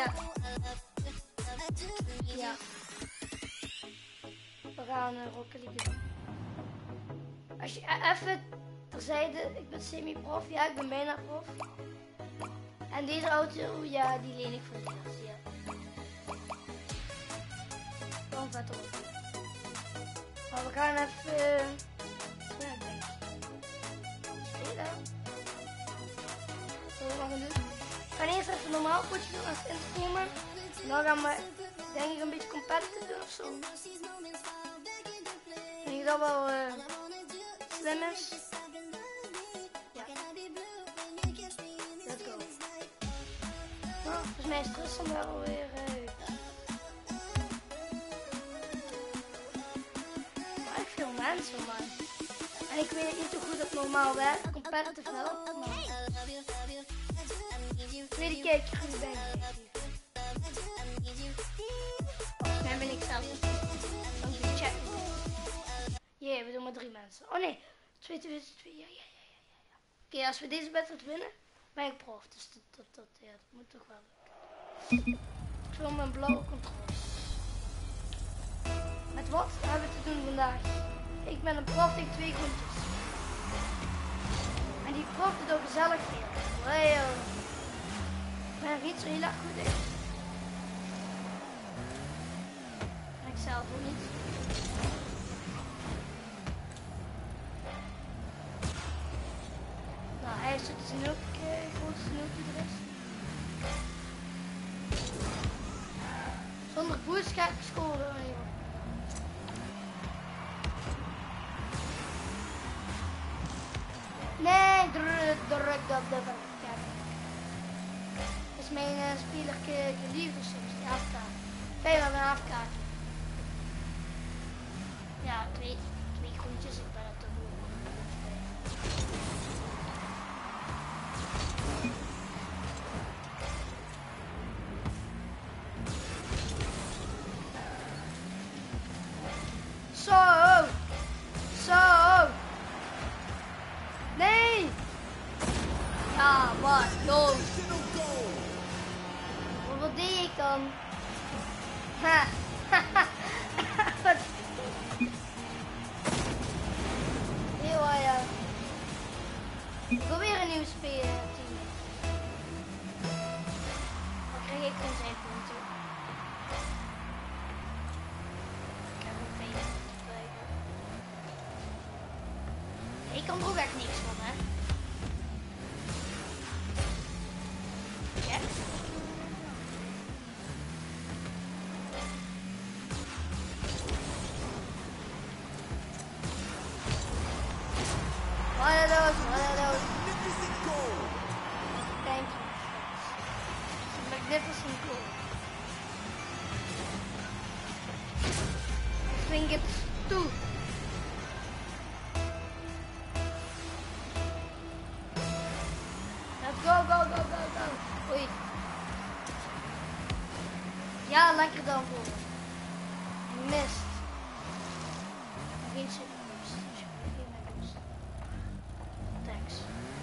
Ja. Ja. We gaan Rocket League doen. Als je even terzijde, ik ben semi-prof, ja, ik ben bijna prof. En deze auto, ja, die leen ik voor het eerst, ja. Gewoon vet op. Maar we gaan even, ja, ik denk, spelen. Wat we gaan doen. We gaan eerst even normaal potje doen als het inkomen. En dan gaan we, denk ik, een beetje competitive doen ofzo. Ik denk dat wel slim is. Ja. Let's go. Nou, volgens mij is het rustig wel alweer uit. Maar echt veel mensen, man. En ik weet niet hoe goed het normaal werkt. Competitive wel. Tweede keertje goed ben ik. Volgens mij ben ik zelf. Want ik check. Jee, we doen maar 3 mensen. Oh nee, 2, 2, 2. Ja. Oké, als we deze wedstrijd winnen, ben ik prof. Dus dat moet toch wel lukken. Ik wil mijn blauwe controle. Met wat hebben we te doen vandaag? Ik ben een prof tegen 2 groentjes. En die prof doet ook gezellig veel. Wow. Ik ben niet zo heel erg goed in. En ik zelf ook niet. Nou, hij is het snoek, grote snoek die er is. Zonder boost ga ik scoren. Nee, druk op de verkeer. Dat is mijn speler geliefd soms, die afkaart. Wij hebben een afkaartje. Ja, twee groentjes, ik ben het te moe. Zo! Nee! Ja, wat? Los! Wat deed ik dan? Ha! Wat? Heel ja. Ik wil weer een nieuw speler team. Dan krijg ik gewoon 7 punten. Ik heb ook 2 punten. Ik kan er ook echt niks van, hè? Ja? One of those. Thank you. Magnificent goal. I think it's 2. Go. Oei. Ja, lekker dan voor. Mist. Geen super boost. Geen meer boost. Thanks.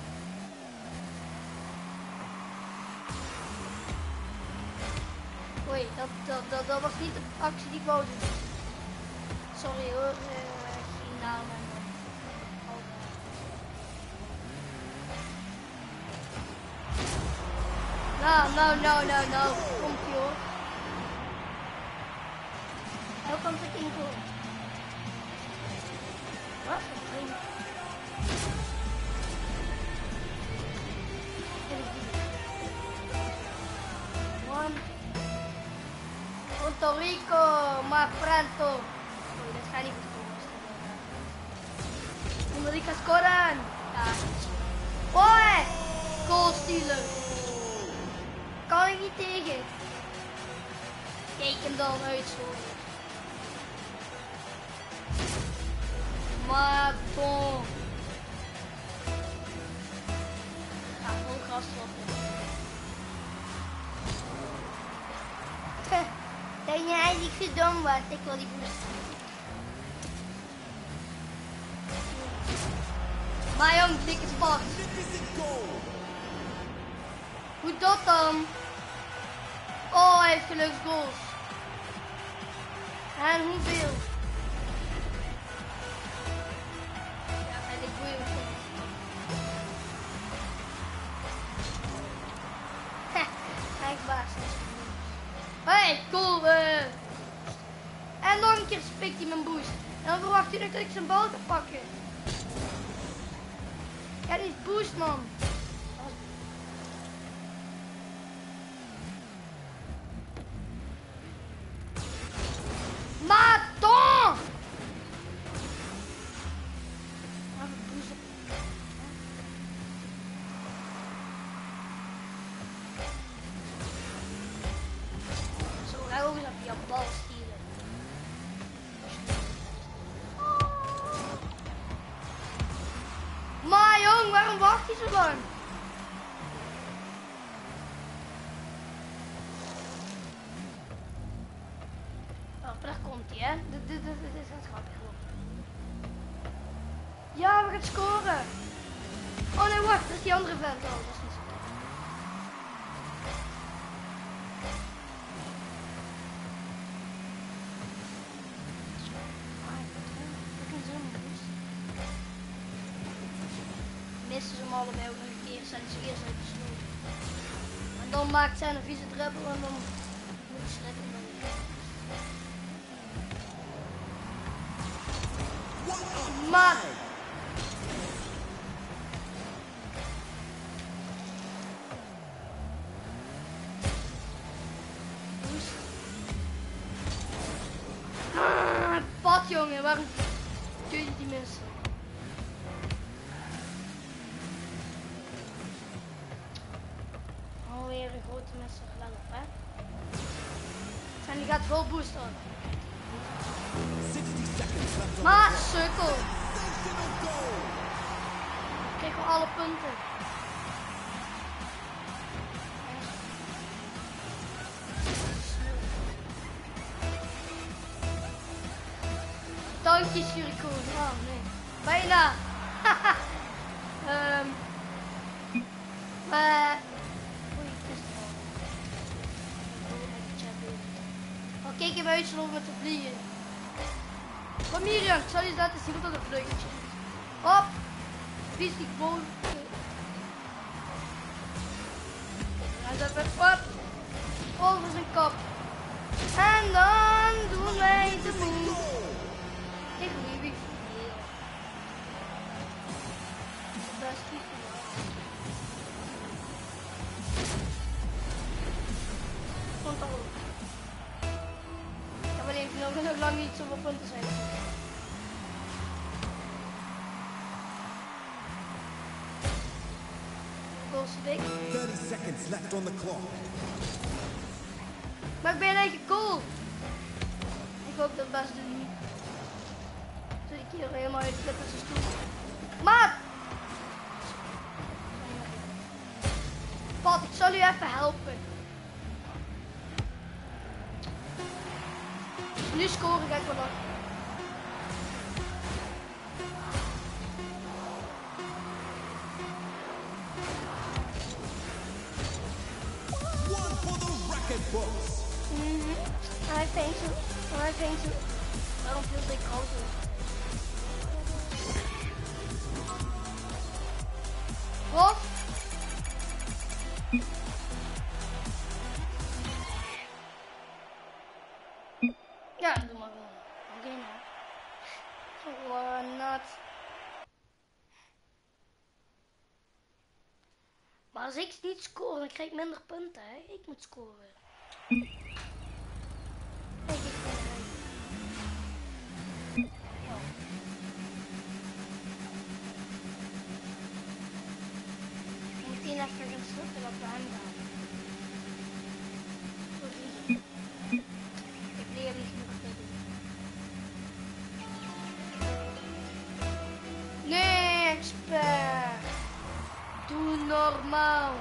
Oei, dat was niet de actie die ik wou doen. Sorry hoor, geen naam en No. Komt ie hoor. Hoe komt het in goal? Wat? Puerto Rico, my friendo. Oei, dat gaat niet goed komen. Puerto Rico scoren. Ja. Hoi! Goal stealer. Kan ik niet tegen. Kijk hem dan uitschoten. Maar bon. Ja, vol gras erop. Dat je eigenlijk zo dom was. Ik wil die boost. Maar jong, dikke spot. Hoe dat dan? 5 geluksgoals. En hoeveel? Ja, en ik wil hem. Eigen baas. Hey, cool. En nog een keer spikt hij mijn boost. En dan verwacht hij nog dat ik zijn bal kan pakken. Ja, die is boost, man. Maton! Zo, ga ook eens op je bal stieren. Maar jong, waarom wacht je zo lang? Daar komt hij, hè? Dit is een grapje. Ja, we gaan scoren. Oh nee, wacht, dat is die andere vent. Oh, dat is niet zo. Missen ze hem allebei ook nog een keer, zijn ze eerst uit de snoer. En dan maakt zij een vieze dribbel en dan moet je slippen. Maar pat jongen, waarom kun je die missen? Alweer een grote messer, let op hè. En die gaat vol boosten. Maar sukkel. Krijg we alle punten. Dankjes Jericho. Oh nee. Bijna. Oei, het is er al. Oh, kijk even uitslopen met de vliegen. Kom hier Jan, ik zal je laten zien tot een vleugetje. Hop. Vies die boom. Hij zet weer op. Over zijn kop. En dan doen wij de move. Ik lief ik hier. Dat is lief van jou. Komt al op. Ik heb alleen nog lang niet zoveel punten zijn. Big. 30 seconds left on the clock. Maar ik ben eigenlijk cool. Ik hoop dat Bas doet niet. Zul ik hier helemaal uit flippen zijn stoel. Maat! Pat, ik zal u even helpen. Nu scoren ga ik wel nog. Hij vindt zo. Waarom viel ik auto? Wat? Ja, doe maar gewoon. Oké, nou. Gewoon nat. Maar als ik niet score, dan krijg ik minder punten, hè? Ik moet scoren. Kijk, ik ben eruit. Ik moet meteen even gaan slippen op de hem gaan. Ik leer niet genoeg te doen. Nee, expert. Doe normaal.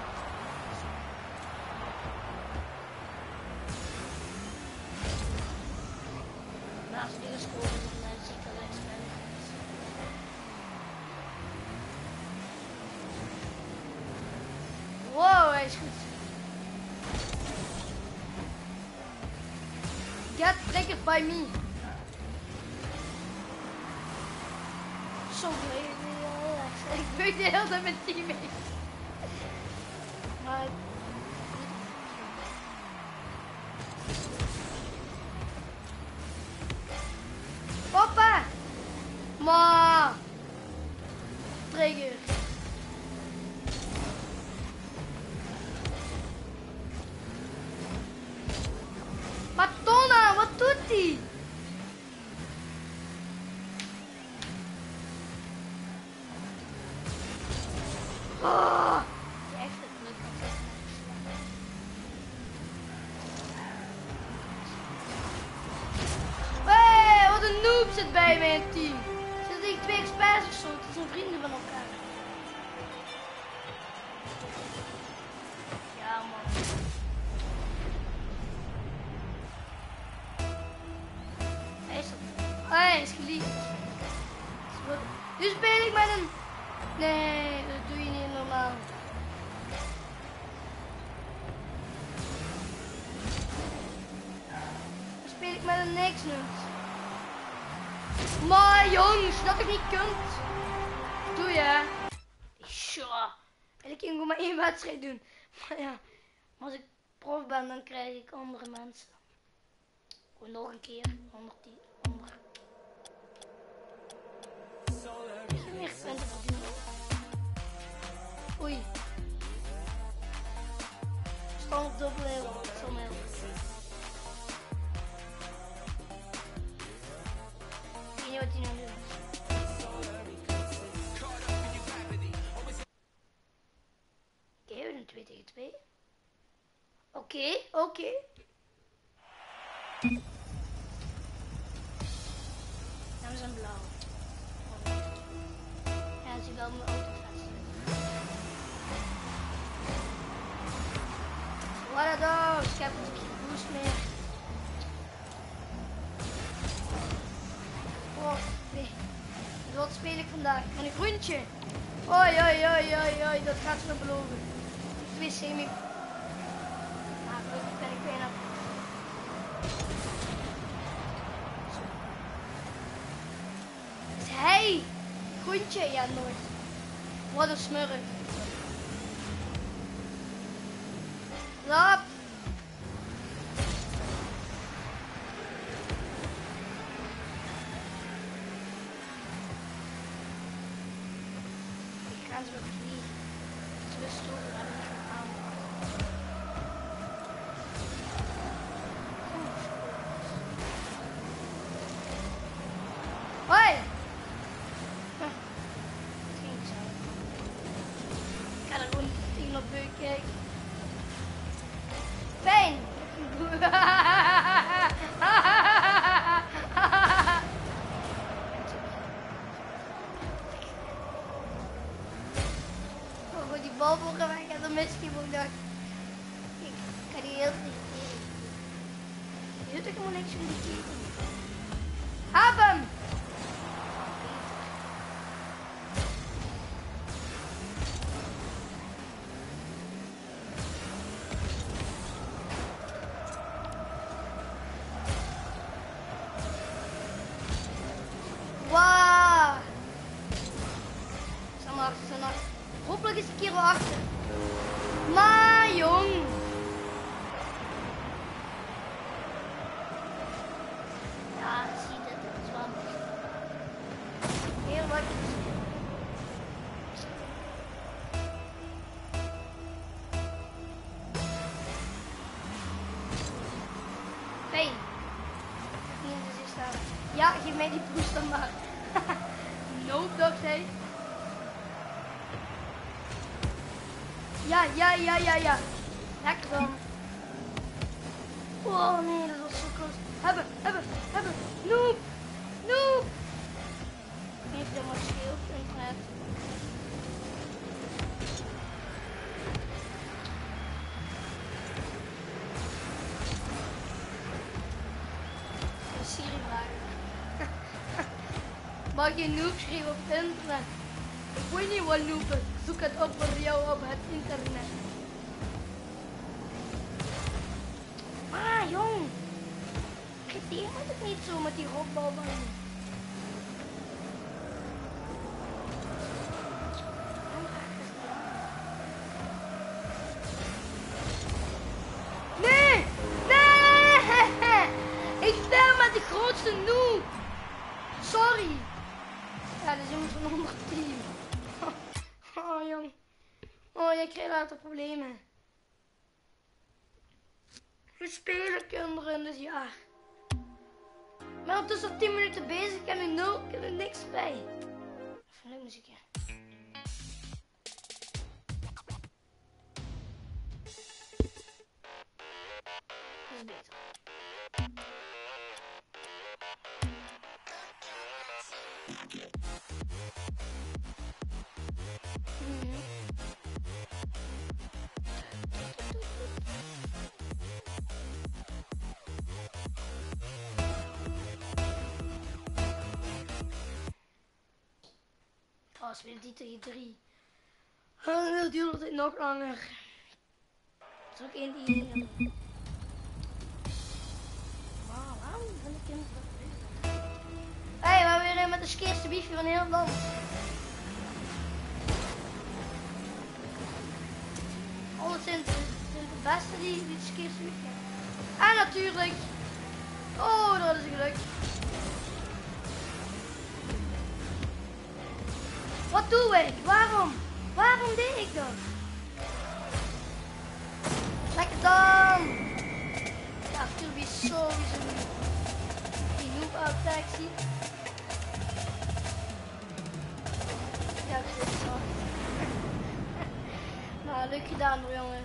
Als ik een score dan zie ik dat expert is. Wow, hij is goed. triggered by me. Zo blij. Ik weet de hele tijd met teammates. Maar... Hoppa! Maar... Trigger. Madonna, wat doet die? Oh, echt het lukt nog echt. Hey, wat een noob zit bij mij in het team. Zitten die 2 experts of zo? Het zijn vrienden van elkaar. Ja man. Hij is geliefd. Nu speel ik met een... Nee, dat doe je niet normaal. Dan speel ik met een niks nut. Maar jongens, dat ik niet kunt. Doe je. Sure. En ik kan gewoon maar 1 wedstrijd doen. Maar ja, als ik prof ben, dan krijg ik andere mensen. Gewoon nog een keer. 110. Meer punten verdienen. Oei. Stand op dubbel level. Dat zal me helpen. Ik weet niet wat hij nou doet. Oké, we doen 2 tegen 2. Oké. En we zijn blauw. Ja, als je wel mijn auto gaat zetten. What a dog! Ik heb een boost meer. Oh, nee. Wat speel ik vandaag? Van een groentje. Oi, dat gaat me beloven. 2 semi. Maar gelukkig ben ik bijna. Is hij? Groentje? Ja, nooit. Wat een smurf. Lap. Ik ga ze met 3. Ze wist toch dat ik niet gaan aanpakken. Hoi! Dat ging niet zo. Ik ga er gewoon tegen op beuk kijken. Fijn! Oh, die bal volgen weg en dan mis ik hem ook nog. Ik kan die heel dicht tegen. Je doet er gewoon niks om die tegen. Heb hem! Wauw! Zijn achter. Hopelijk is de kerel achter. Maar jong! Ja, zie je dit? Het is wel heel wat. Fijn. Niet in de zin staan. Ja, geef mij die boost dan maar. Nope, dacht hij. Ja. Lekker dan. Oh nee, dat was zo close. Hebben. Nope. Wie heeft helemaal schild? Internet. Siri vragen. Mag je noob schrijven op het internet? Ik weet niet wat noob is. Zoek het op voor jou op het internet. Ah, jong. Geef die je moet het niet zo met die rotbal van je. Nee! Nee! Ik speel met de grootste noob. Sorry. Ja, dat is iemand van 110. Oh, jong. Oh, jij krijgt later problemen. We spelen kinderen dit jaar. Maar ondertussen al 10 minuten bezig, ik heb nu 0, ik heb er niks bij. Even leuk muziekje. Dat is beter. Oh, spelen die tegen 3. Dat duurt altijd nog langer. Dat is ook één die hier. Waarom vind ik hem dat leuk? Hé, we hebben weer een met de skeerste wifi van heel het land. Alles zijn de beste die de skeerste wifi hebben. En natuurlijk. Oh, dat is gelukt. Wat doe ik? Waarom? Waarom deed ik dat? Lekker dan! Ja, Kirby is sowieso die noob attack ziet. Ja, ik zit zo. Nou, leuk gedaan hoor, jongen.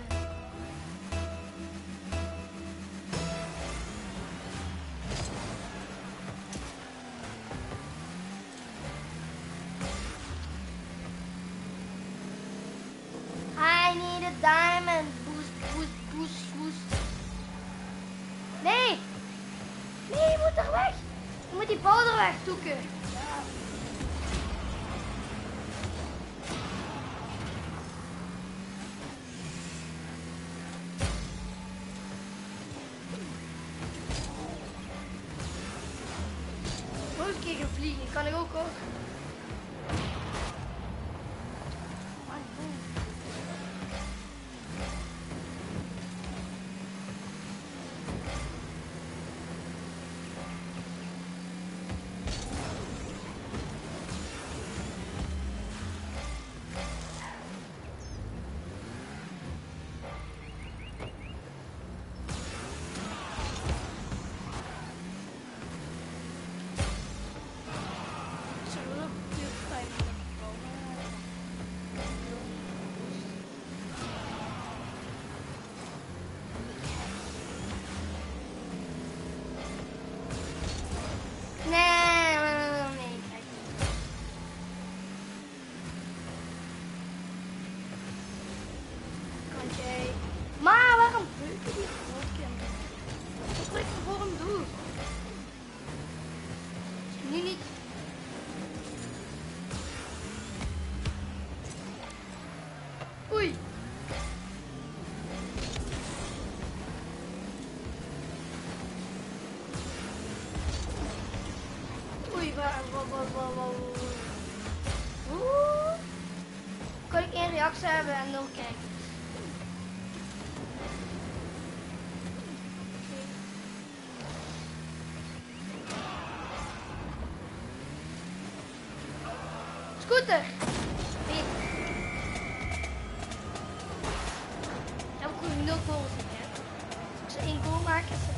I need a diamond. Boost, boost, boost, boost. Nee! Nee, je moet er weg. Je moet die bal er weg toeken. Ja. Nog een keer gaan vliegen. Kan ik ook hoor. Maar waarom beuken die grootkinderen? Wat ik voor hem doe? Nu niet. Oei. Oei, waar. Oeh. Kan ik één reactie hebben en 0 kijken? Scooter! Beter. Dan heb ik 0 goals in, hè. Als ik ze 1 goal maak, is het...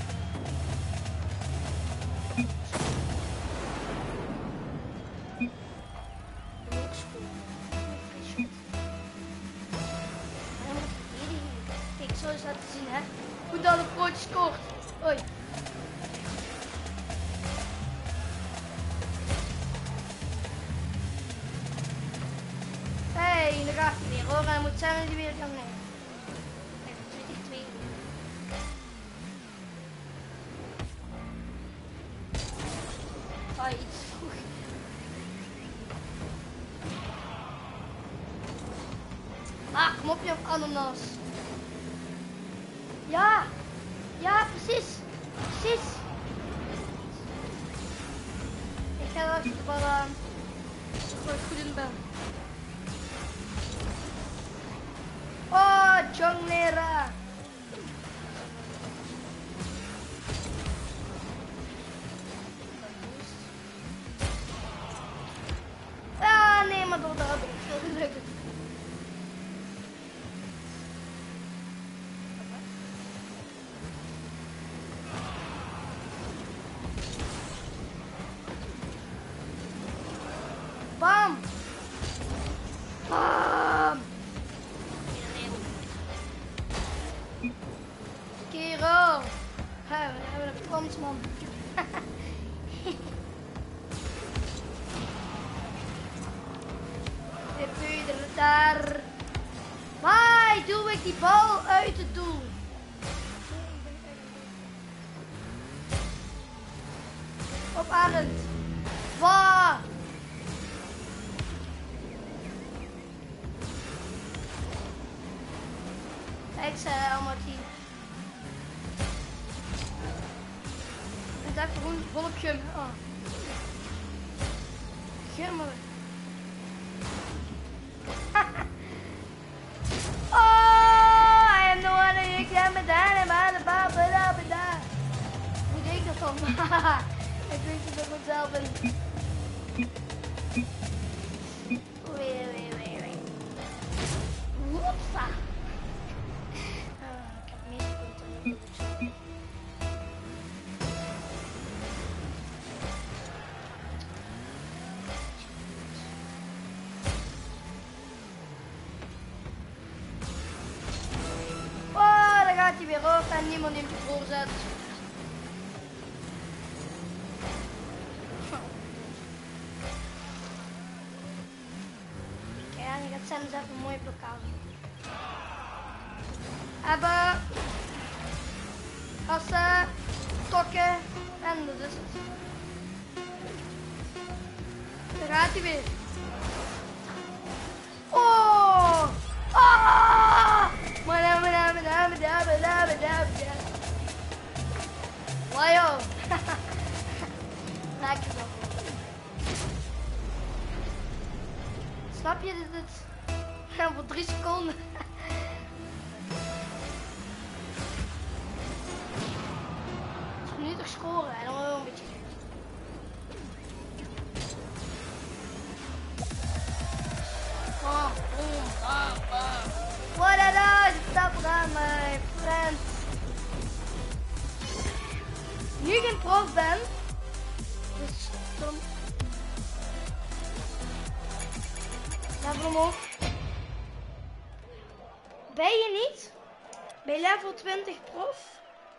Ook scoren. Maar dan moet ik verdedigen. Kijk, zo is dat te zien, hè. Hoe dan een broodje scoort. Oei. Hey, daar gaat hij weer hoor. Hij moet zijn dat hij weer kan nemen. Even 2 tegen 2. Ah, iets vroeg. Ah, kom op je ananas. Ja. Ja, precies. Precies. ga achter de bal aan. Waar ik goed in ben. Oh, Jonglera. Ah, nee, maar door de heb ik veel gelukkig. Bam! Bam! Kerel! We hebben een Fransman. De puder daar. Why doe ik die bal uit het doel? Op Arend. Waar? Ik zei allemaal team. En daar gewoon volop gum. Oh. Gummelen. Oh, I am the one who you can be down and ba. Hoe deed ik dat dan? Ik weet het met mezelf in. Wee. Woepsa. Ik heb meeste punten. Oh, daar gaat hij weer op en niemand neemt de voorzet. Ja, die gaat zelfs even een mooie blokkade. Hebben, assen, tokken en dat is het. Daar gaat hij weer. Oh! Ah! Wow! Lekker zo. Snap je dit? Ja, voor 3 seconden. Als we nu toch scoren en dan wel een beetje. Oh, what a nice stop there, my friend. Nu geen prof ben, dus dan level omhoog. Ben je niet? Ben je level 20 prof?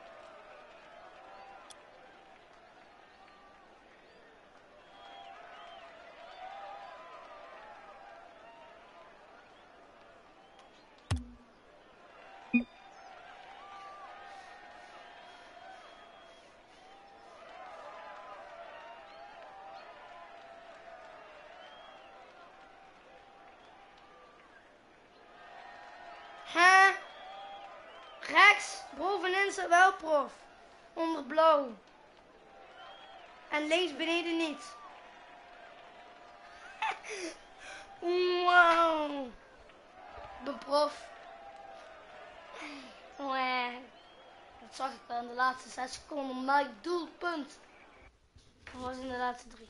Hè? Rechts, bovenin staat wel prof. Onder blauw. En links beneden niet. Wow. Ik ben prof. Wow. Dat zag ik wel in de laatste 6 seconden. Maar doelpunt. Dat was in de laatste 3.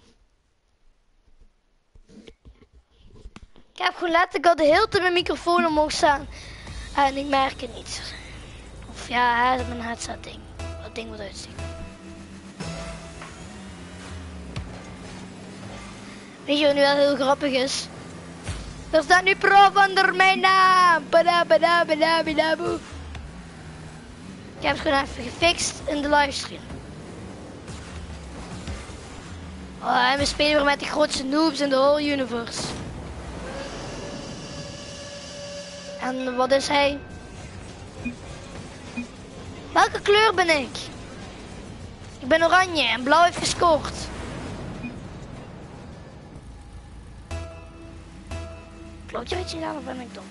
Ik heb gewoon letterlijk al de hele tijd mijn microfoon omhoog staan. En ik merk het niet. Of ja, mijn headset ding. Dat ding wat uitsteken. Weet je wat nu wel heel grappig is? Er staat nu prof onder mijn naam. Badabadabadabidaboe. Ik heb het gewoon even gefixt in de livestream. Oh, en we spelen weer met de grootste noobs in de whole universe. En wat is hij? Welke kleur ben ik? Ik ben oranje en blauw heeft gescoord. Klopt je iets gedaan of ben ik dom?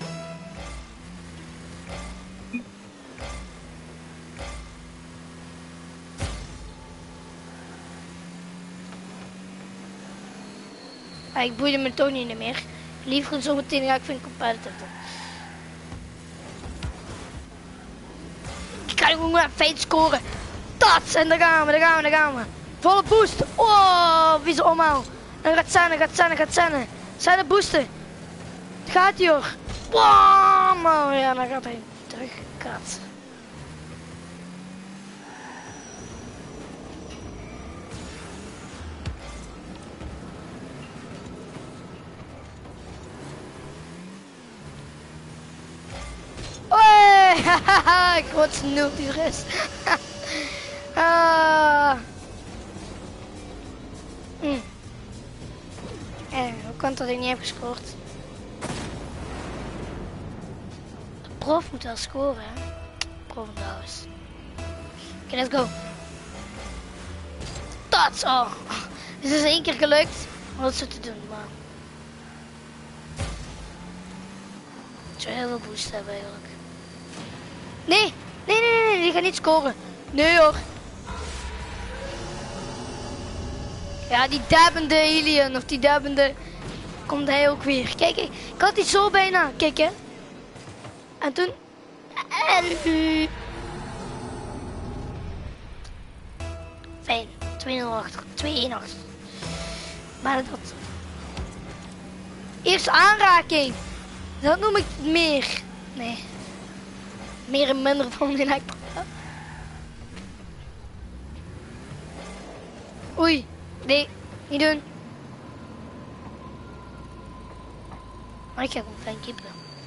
Ik boeide me toch niet meer. Liever zo meteen ga ik vind competitive. Ik ga gewoon een feit scoren. Dat! En daar gaan we. Volle boost. Oh, wie is allemaal? En gaat Senne. Senne boosten. Het gaat hier hoor. Bam! Oh ja, dan gaat hij terug. Kat. Hoi! Hahaha, grootste noob die er is. Hoe kan het dat ik niet heb gescoord? De prof moet wel scoren, hè? Prof trouwens. Oké, let's go. Dat! Oh! Het is 1 keer gelukt om dat zo te doen, maar... Ik zou heel veel boost hebben eigenlijk. Nee, die gaat niet scoren. Nee hoor. Ja, die dabbende alien of die dabbende... Komt hij ook weer. Kijk, ik had die zo bijna. Kijk hè. En toen... Fijn. 2-0 achter. 2-1 achter. Maar dat... Eerste aanraking. Dat noem ik meer. Nee. Meer en minder dan die lijkt. Oei. Nee. Niet doen. Maar ik ga gewoon fijn keeper.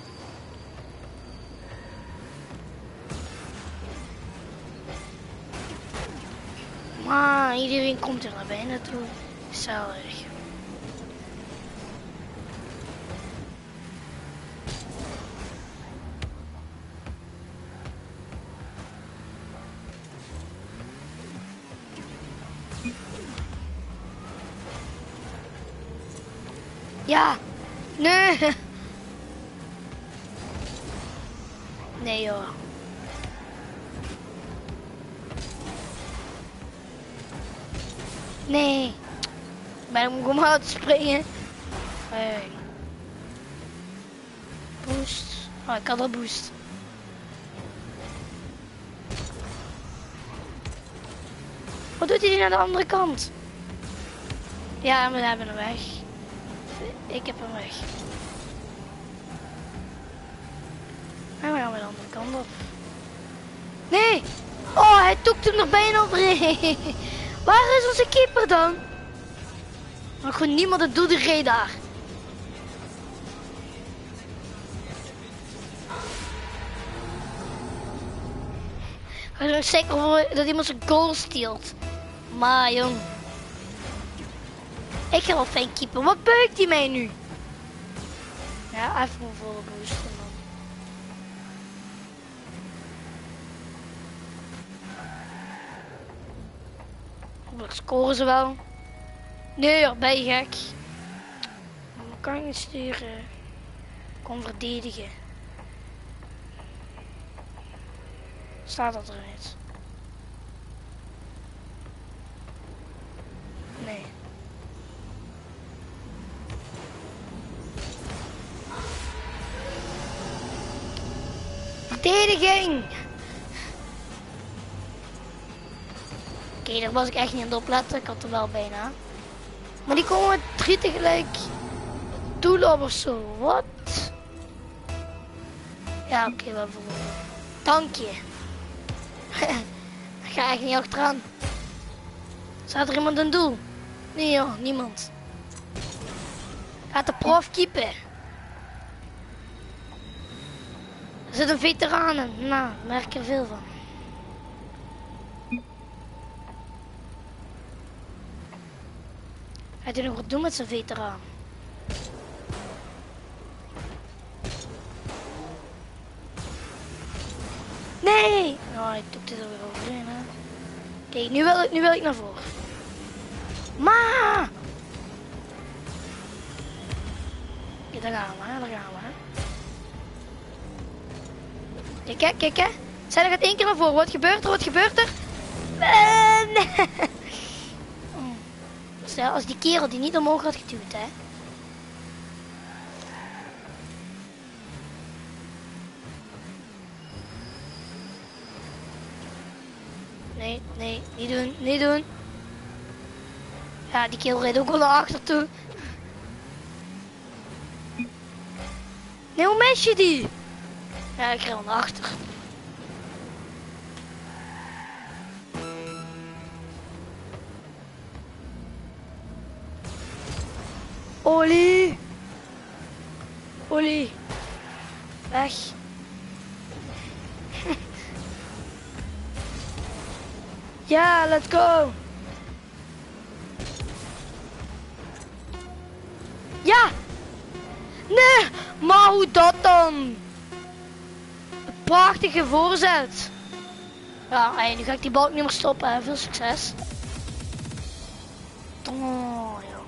Maar iedereen komt er naar binnen toe. Zo erg. Ja. Nee. Nee joh. Nee. Ik ben hem gewoon uit te springen. Hey. Boost. Oh, ik had al boost. Wat doet hij naar de andere kant? Ja, we hebben hem weg. Ik heb hem weg. En we gaan weer de andere kant op. Nee! Oh, hij toekt hem er bijna overheen. Waar is onze keeper dan? Maar gewoon niemand het doet, de reed daar. Ik ben er zeker voor dat iemand zijn goal steelt. Maar jong. Ik ga wel fijn keeper. Wat beukt hij mij nu? Ja, even een volle boost. Hopelijk scoren ze wel. Nee joh, ben je gek. Dan kan je niet sturen. Kon verdedigen. Staat dat eruit? Nee. Verdediging! Oké, daar was ik echt niet aan het opletten. Ik had er wel bijna. Maar die komen met 3 tegelijk doel op of zo. Wat? Ja, oké, wel verloren. Dank je. Ik ga echt niet achteraan. Staat er iemand in doel? Nee joh, niemand. Gaat de prof keepen. Er zit een veteraan in. Nou, merk er veel van. Gaat hij nog wat doen met zijn veteraan? Nee! Nou, ik doe dit er weer overheen, hè. Kijk, nu wil ik naar voren. Maar! Ja, daar gaan we, hè. Kijk, hè. Zij gaat 1 keer naar voren. Wat gebeurt er? Nee. Stel, als die kerel die niet omhoog had geduwd, hè. Nee, nee, niet doen, niet doen. Ja, die kerel rijdt ook wel naar achter toe. Nee, hoe mis je die? Ja, ik rijd wel naar achter. Ollie. Ollie. Weg. Ja, let's go. Ja. Nee, maar hoe dat dan? Een prachtige voorzet. Ja, hey, nu ga ik die balk niet meer stoppen. Hè. Veel succes. Oh, joh.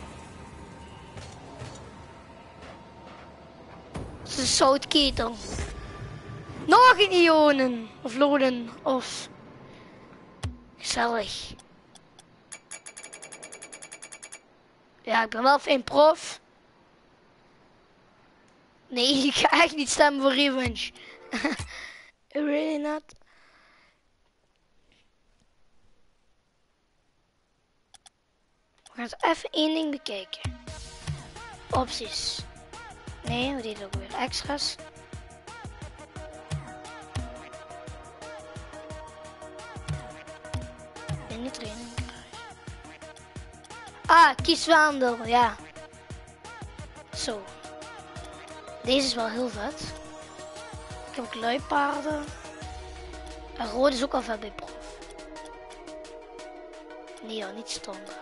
Het is een zoutketel. Nog een ionen. Of loden. Of... Gezellig. Ja, ik ben wel geen prof. Nee, ik ga echt niet stemmen voor Revenge. Really not. We gaan eens even één ding bekijken. Opties. Nee, we deden ook weer extra's. In de training. Ah, kies vaandel, ja. Zo. Deze is wel heel vet. Ik heb ook luipaarden. En rood is ook al vet bij prof. Nee, ja, niet standaard.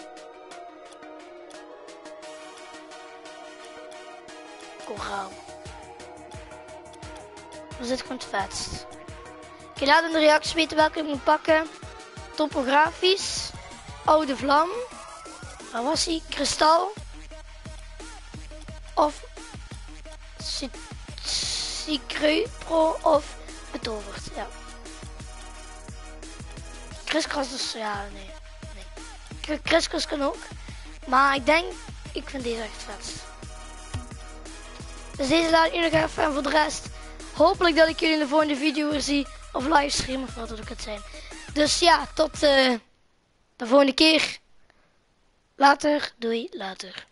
Koraal. Dat is dit gewoon het vetst. Oké, laat in de reacties weten welke ik moet pakken. Topografisch. Oude vlam. Waar was hij? Kristal. Of Pro of betoverd. Ja. Kriskras is, ja, nee. Kriskras kan ook. Maar ik vind deze echt vet. Dus deze laat ik nog even. En voor de rest, hopelijk dat ik jullie in de volgende video weer zie. Of livestream, of wat het ook het zijn. Dus ja, tot de volgende keer. Later, doei, later.